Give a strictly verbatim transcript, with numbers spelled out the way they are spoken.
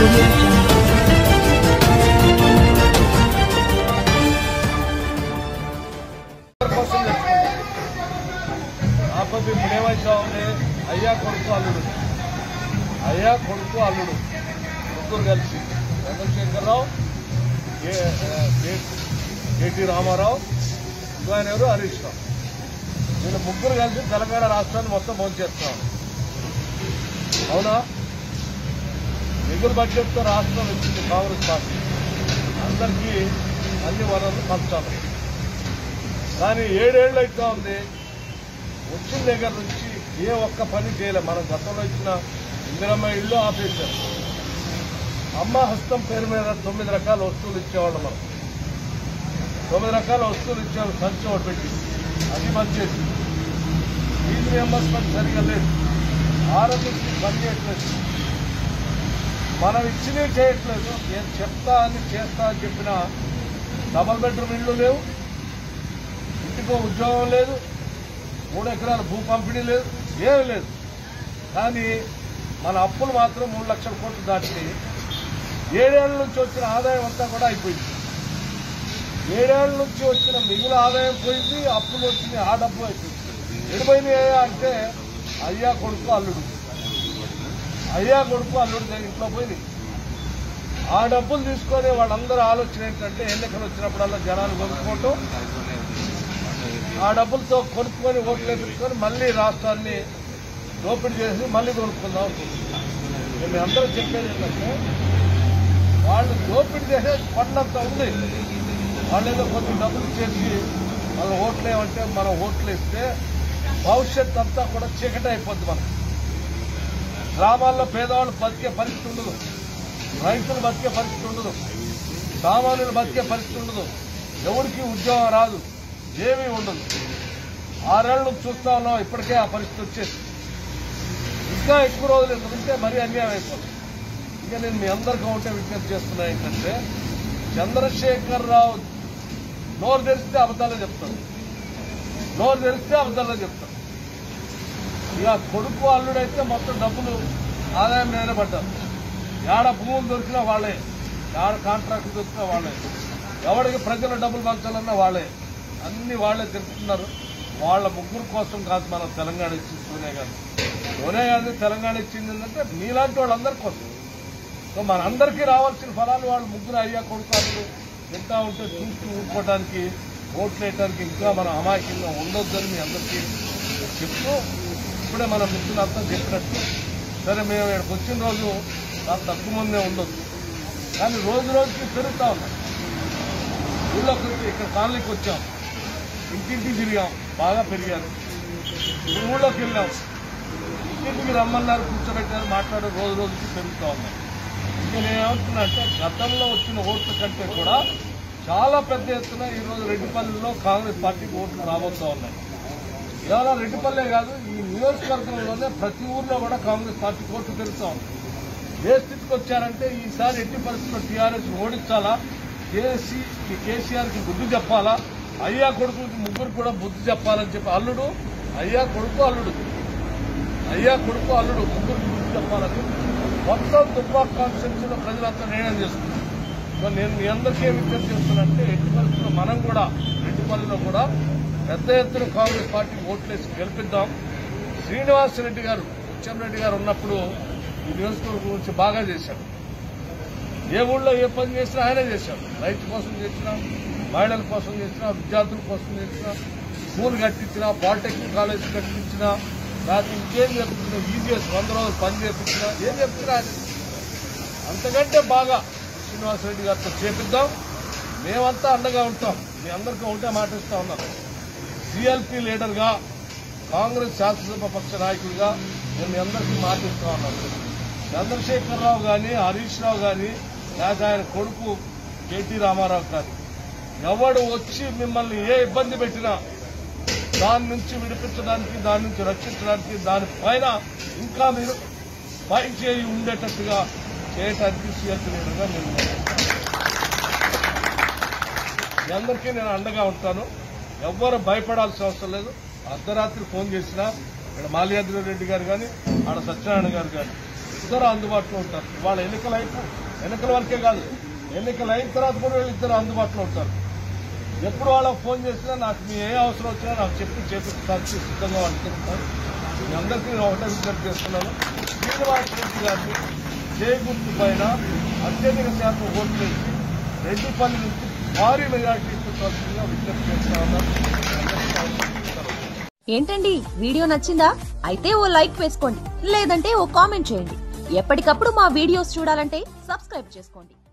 ఆపది ఇప్పుడేమైతే ఉంది అయ్యా కొడుకు అల్లుడు అయ్యా కొడుకు అల్లుడు ముగ్గురు కలిసి చంద్రశేఖరరావు కేటీ రామారావు ఆయన ఎవరు హరీష్ రావు వీళ్ళు ముగ్గురు కలిసి తెలంగాణ రాష్ట్రాన్ని మొత్తం భోంచేస్తాం. అవునా? మిగులు బడ్జెట్తో రాష్ట్రం ఇచ్చింది కాంగ్రెస్ పార్టీ, అందరికీ అన్ని వనరులు పంచాలి. కానీ ఏడేళ్లు అవుతా ఉంది, వచ్చిన దగ్గర నుంచి ఏ ఒక్క పని చేయలేదు. మనం గతంలో ఇచ్చిన ఇందిరమ్మ ఇళ్ళు ఆపేశారు. అమ్మ హస్తం పేరు మీద తొమ్మిది రకాల వస్తువులు ఇచ్చేవాళ్ళు. మనం తొమ్మిది రకాల వస్తువులు ఇచ్చేవాళ్ళు, సంచి ఒకటి పెట్టి అది మంచిది. ఫీజు రియంబర్స్మెంట్ సరిగా లేదు, ఆరోగ్యశ్రీ పని చేయట్లేదు, మనం ఇచ్చినవి చేయట్లేదు. నేను చెప్తా అని చేస్తా అని చెప్పిన డబల్ బెడ్రూమ్ ఇళ్ళు లేవు, ఇంటికో ఉద్యోగం లేదు, మూడు ఎకరాల భూ పంపిణీ లేదు, ఏమీ లేదు. కానీ మన అప్పులు మాత్రం మూడు లక్షల కోట్లు దాటినాయి. ఏడేళ్ల నుంచి వచ్చిన ఆదాయం అంతా కూడా అయిపోయింది. ఏడేళ్ల నుంచి వచ్చిన మిగులు ఆదాయం పోయింది, అప్పులు వచ్చింది, ఆ డబ్బు అయిపోయింది. ఎడిపోయినాయి అంటే అయ్యా కొడుకు అల్లుడు అయ్యా కొడుకు అల్లుడు ఇంట్లో పోయింది. ఆ డబ్బులు తీసుకొని వాళ్ళందరూ ఆలోచన ఏంటంటే ఎన్నికలు వచ్చినప్పుడల్లా జనాలు కొనుక్కోవటం, ఆ డబ్బులతో కొనుక్కొని ఓట్లు వేపించుకొని మళ్లీ రాష్ట్రాన్ని దోపిడీ చేసి మళ్లీ కొనుక్కుందాం. మేము అందరూ చెప్పేది ఏంటంటే వాళ్ళు దోపిడీ చేసే పన్నంత ఉంది. వాళ్ళు ఏదో కొద్ది డబ్బులు చేసి వాళ్ళు ఓట్లు ఏమంటే మనం ఓట్లు వేస్తే భవిష్యత్ అంతా కూడా చీకటి అయిపోద్ది. మనం గ్రామాల్లో పేదవాళ్ళు బతికే పరిస్థితి ఉండదు, రైతులు బతికే పరిస్థితి ఉండదు, సామాన్యులు బతికే పరిస్థితి ఉండదు, ఎవరికి ఉద్యోగం రాదు, ఏమీ ఉండదు. ఆరేళ్ల నుంచి చూస్తా ఉన్నాం, ఇప్పటికే ఆ పరిస్థితి వచ్చేసి ఇంకా ఎక్కువ రోజులు ఎందుకంటే మరీ అన్యాయం అయిపోతుంది. ఇంకా నేను మీ అందరికీ ఒకటే విజ్ఞప్తి చేస్తున్నా ఏంటంటే చంద్రశేఖరరావు నోరు తెరిస్తే అబద్ధాలే చెప్తాడు, నోరు తెరిస్తే అబద్ధాలే చెప్తాడు. ఇక కొడుకు అల్లుడైతే మొత్తం డబ్బులు ఆదాయం మీదనే పడ్డారు. ఏడ భూములు దొరికినా వాళ్ళే, ఏడ కాంట్రాక్ట్ దొరికినా వాళ్ళే, ఎవరికి ప్రజల డబ్బులు పంచాలన్నా వాళ్ళే, అన్ని వాళ్లే తెలుస్తున్నారు. వాళ్ళ ముగ్గురు కోసం కాదు మనం తెలంగాణ ఇచ్చింది సోనియా గాంధీ. సోనియా గాంధీ తెలంగాణ ఇచ్చింది ఏంటంటే మీలాంటి వాళ్ళందరి కోసం. సో మనందరికీ రావాల్సిన ఫలాలు వాళ్ళు ముగ్గురు అయ్యా కొడుకాలు తింటా ఉంటే చూస్తూ ఊరుకోవడానికి, ఓట్లు వేయడానికి ఇంకా మనం అమాయకంగా ఉండొద్దని మీ అందరికీ చెప్తూ ఇప్పుడే మన మిత్రులు అర్థం చెప్పినట్టు సరే మేము ఇక్కడికి వచ్చిన రోజు చాలా తక్కువ మందే ఉండొచ్చు, కానీ రోజు రోజుకి పెరుగుతా ఉన్నాం. ఊళ్ళోకి ఇక్కడ కాలనీకి వచ్చాం, ఇంటింటికి తిరిగాం, బాగా పెరిగారు. ఊళ్ళోకి వెళ్ళాం, ఇంటింటికి రమ్మన్నారు, కూర్చోబెట్టారు, మాట్లాడారు, రోజు రోజుకి పెరుగుతూ ఉన్నాం. ఇంకా నేనేమంటున్నా అంటే గతంలో వచ్చిన ఓట్ల కంటే కూడా చాలా పెద్ద ఎత్తున ఈరోజు రెడ్డిపల్లిలో కాంగ్రెస్ పార్టీకి ఓట్లు రాబోతా ఉన్నాయి. ఇవాళ రెడ్డిపల్లె కాదు, ఈ నియోజకవర్గంలోనే ప్రతి ఊర్లో కూడా కాంగ్రెస్ పార్టీ ఓట్లు పెరుగుతూ ఉంది. ఏ స్థితికి వచ్చారంటే ఈసారి ఎట్టి పరిస్థితుల్లో టీఆర్ఎస్ ఓడించాలా, కేసీ కేసీఆర్కి బుద్ధి చెప్పాలా, అయ్యా కొడుకులకి ముగ్గురు కూడా బుద్ధి చెప్పాలని చెప్పి అల్లుడు అయ్యా కొడుకు అల్లుడు అయ్యా కొడుకు అల్లుడు ముగ్గురికి బుద్ధి చెప్పాలని మొత్తం దుబ్బాక కాన్స్టిట్యూన్సీలో ప్రజలంతా నిర్ణయం చేస్తున్నారు. సో నేను మీ అందరికీ విజ్ఞప్తి చేస్తున్నానంటే ఎట్టి పరిస్థితుల్లో మనం కూడా రెడ్డిపల్లిలో కూడా పెద్ద ఎత్తున కాంగ్రెస్ పార్టీకి ఓట్లేసి గెలిపిద్దాం. శ్రీనివాసరెడ్డి గారు ముత్యంరెడ్డి గారు ఉన్నప్పుడు ఈ నియోజకవర్గం గురించి బాగా చేశాడు. ఏ ఊళ్ళో ఏ పని చేసినా ఆయనే చేశాడు. రైతు కోసం చేసినా, మహిళల కోసం చేసినా, విద్యార్థుల కోసం చేసినా, స్కూల్ కట్టించినా, పాలిటెక్నిక్ కాలేజ్ కట్టించినా, లేకపోతే ఇంకేం చెప్తున్నా, ఈజీఎస్ వంద రోజులు పని చేపించినా, ఏం చెప్తున్నా ఆయన అంతకంటే బాగా శ్రీనివాసరెడ్డి గారితో చేపిద్దాం. మేమంతా అండగా ఉంటాం. మీ అందరికీ ఒకటే మాట ఇస్తా ఉన్నాం. సిఎల్పీ లీడర్గా, కాంగ్రెస్ శాసనసభ పక్ష నాయకుడిగా నేను మీ అందరికీ మాట ఇస్తా ఉన్నాను. చంద్రశేఖరరావు కానీ, హరీష్ రావు కానీ, లేక ఆయన కొడుకు కేటీ రామారావు కానీ ఎవడు వచ్చి మిమ్మల్ని ఏ ఇబ్బంది పెట్టినా దాని నుంచి విడిపించడానికి, దాని నుంచి రక్షించడానికి, దానిపైన ఇంకా మీరు పై చేయి ఉండేటట్టుగా చేయడానికి సీఎల్పీ లీడర్గా నేను మీ అందరికీ నేను అండగా ఉంటాను. ఎవ్వరు భయపడాల్సిన అవసరం లేదు. అర్ధరాత్రి ఫోన్ చేసినా ఇక్కడ మాల్యాద్రి రెడ్డి గారు కానీ, ఆడ సత్యనారాయణ గారు కానీ ఇద్దరు అందుబాటులో ఉంటారు. వాళ్ళ ఎన్నికల అయిపో ఎన్నికల వరకే కాదు, ఎన్నికలు అయిన తర్వాత కూడా వీళ్ళు ఇద్దరు అందుబాటులో ఉంటారు. ఎప్పుడు వాళ్ళకి ఫోన్ చేసినా నాకు మీ ఏ అవసరం వచ్చినా నాకు చెప్పి చేపించడానికి సిద్ధంగా వాళ్ళు చెప్తారు. మీ అందరికీ నేను ఒకటే విజ్ఞప్తి చేస్తున్నాను, శ్రీనివాసరెడ్డి గారిని జయగుర్తు పైన అత్యధిక శాతం ఓట్లు వేసి రెడ్డిపల్లి నుంచి భారీ మెజార్టీ ఇచ్చుకోవాల్సిందిగా విజ్ఞప్తి చేస్తా ఉన్నారు. ఏంటండి వీడియో నచ్చిందా? అయితే ఓ లైక్ వేసుకోండి, లేదంటే ఓ కామెంట్ చేయండి. ఎప్పటికప్పుడు మా వీడియోస్ చూడాలంటే సబ్స్క్రైబ్ చేసుకోండి.